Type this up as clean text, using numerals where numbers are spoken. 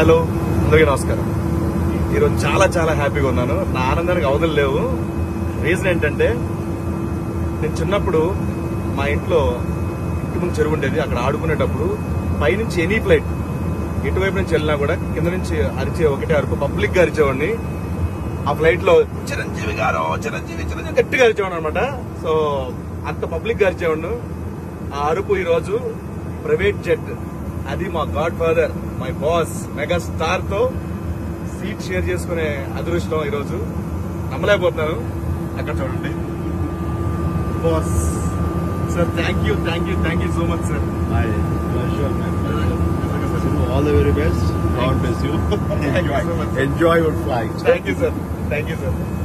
Hello, అందరికీ నమస్కారం. ఈరోజు చాలా చాలా హ్యాపీగా ఉన్నాను. నా ఆనందానికి అవధులు లేవు. రీజన్ ఏంటంటే, నేను చిన్నప్పుడు మా ఇంటి ముందు చెరువు ఉండేది. అక్కడ ఆడుకునేటప్పుడు పైనుంచి ఎనీ ఫ్లైట్ ఎటువైపు నుంచి వెళ్ళినా కూడా కింద నుంచి అరిచే ఒకటే అరుపు, పబ్లిక్ గా అరిచేవాడిని. ఆ ఫ్లైట్ లో చిరంజీవి గారు చిరంజీవి చిరంజీవి గట్టిగా అరిచేవాడు అనమాట. సో అంత పబ్లిక్ గా అరిచేవాడు. ఆ అరుపు ఈరోజు ప్రైవేట్ జెట్, అది మా god father, my boss mega star తో సీట్ షేర్ చేసుకునే అదృష్టం ఈరోజు. నమ్మలేకపోతున్నాను. అక్కడ చూడండి boss. Sir thank you so much sir. My pleasure, my pleasure. All the very best. God bless you. Thank you so much. Enjoy your flight. Thank you, sir.